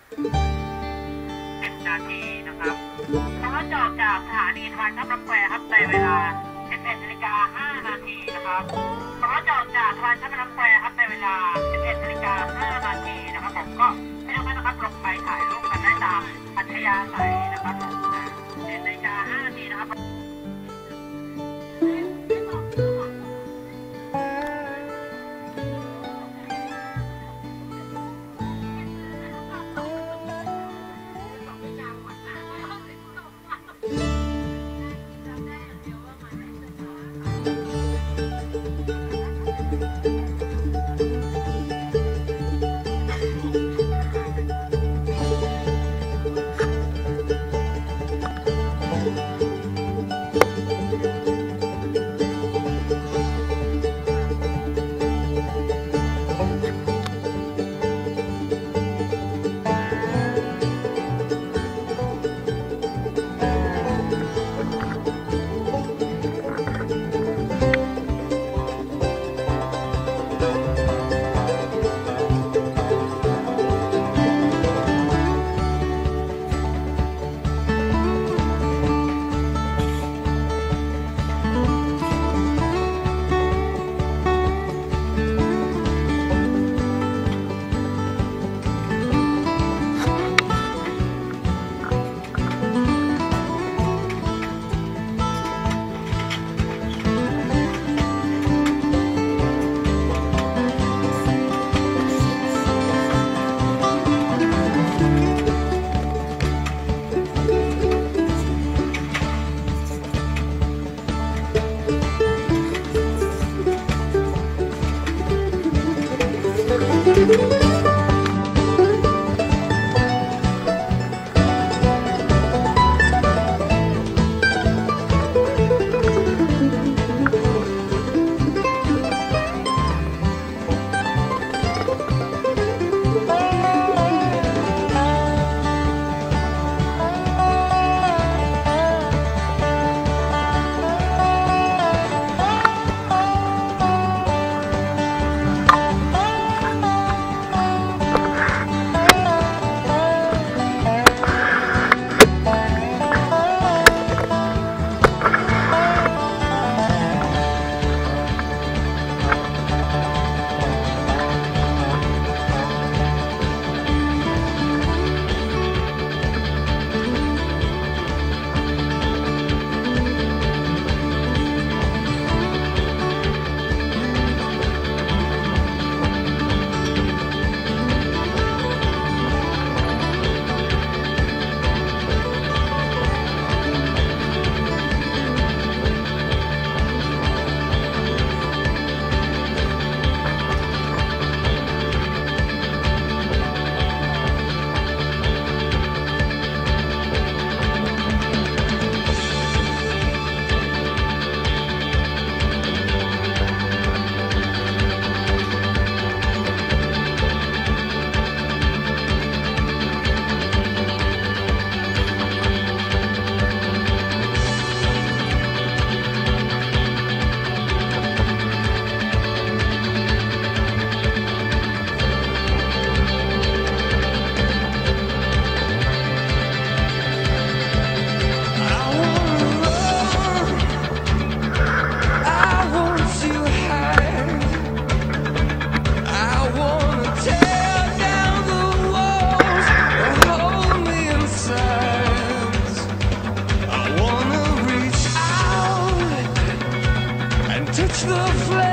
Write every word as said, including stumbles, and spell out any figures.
สิบนาทีนะครับสามารถจอดจากสถานีทางน้ำลำแควครับในเวลาสิบเอ็ดนาฬิกาห้านาทีนะครับสามารถจอดจากทางน้ำลำแควครับในเวลาสิบเอ็ดนาฬิกาห้านาทีนะครับผมก็ให้ทุกท่านนะครับลงไปถ่ายรูปกันได้ตามอัธยาศัยนะครับสิบเอ็ดนาฬิกาห้านาทีนะครับ Touch the flag.